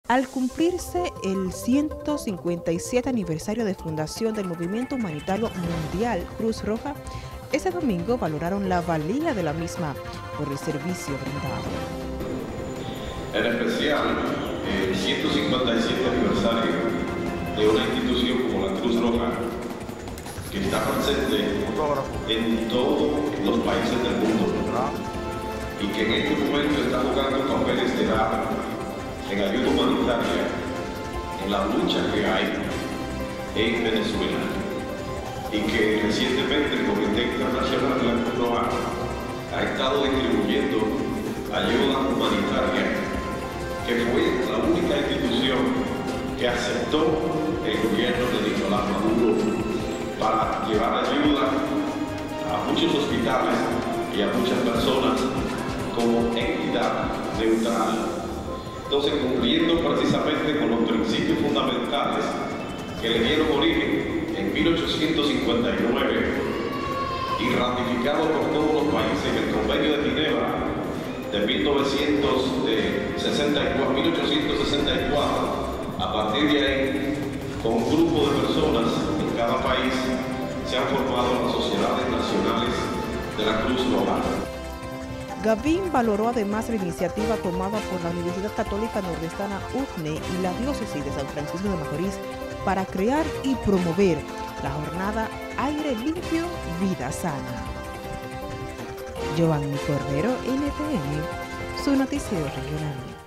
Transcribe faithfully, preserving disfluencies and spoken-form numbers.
Al cumplirse el ciento cincuenta y siete aniversario de fundación del movimiento humanitario mundial Cruz Roja, ese domingo valoraron la valía de la misma por el servicio brindado. En especial, el ciento cincuenta y siete aniversario de una institución como la Cruz Roja, que está presente en todos los países del mundo y que en este momento está jugando un papel estelar en ayuda humanitaria, en la lucha que hay en Venezuela, y que recientemente el Comité Internacional de la Cruz Roja ha estado distribuyendo ayuda humanitaria, que fue la única institución que aceptó el gobierno de Nicolás Maduro para llevar ayuda a muchos hospitales y a muchas personas como entidad neutral. Entonces, cumpliendo precisamente con los principios fundamentales que le dieron origen en mil ochocientos cincuenta y nueve y ratificado por todos los países en el Convenio de Ginebra de mil ochocientos sesenta y cuatro, a partir de ahí, con un grupo de personas en cada país, se han formado las sociedades nacionales de la Cruz Roja. Gavín valoró además la iniciativa tomada por la Universidad Católica Nordestana U C N E y la Diócesis de San Francisco de Macorís para crear y promover la jornada Aire Limpio, Vida Sana. Giovanni Cordero, N T N, su noticiero regional.